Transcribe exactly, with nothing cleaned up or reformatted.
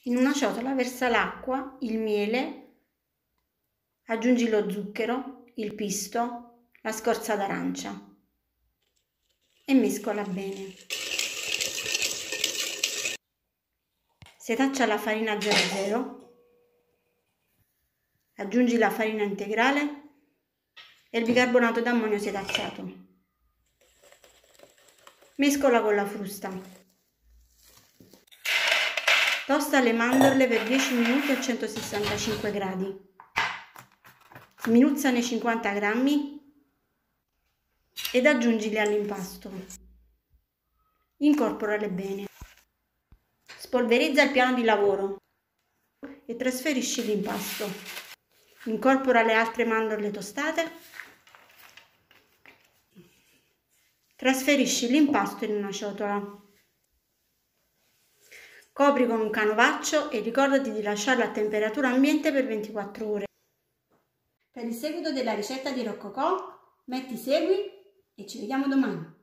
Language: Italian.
In una ciotola versa l'acqua, il miele, aggiungi lo zucchero, il pisto, la scorza d'arancia e mescola bene. Setaccia la farina zero zero, aggiungi la farina integrale e il bicarbonato d'ammonio setacciato. Mescola con la frusta. Tosta le mandorle per dieci minuti a centosessantacinque gradi. Sminuzzane cinquanta grammi ed aggiungili all'impasto. Incorporale bene. Spolverizza il piano di lavoro e trasferisci l'impasto. Incorpora le altre mandorle tostate. Trasferisci l'impasto in una ciotola. Copri con un canovaccio e ricordati di lasciarlo a temperatura ambiente per ventiquattro ore. Per il seguito della ricetta di Roccocò, metti segui e ci vediamo domani.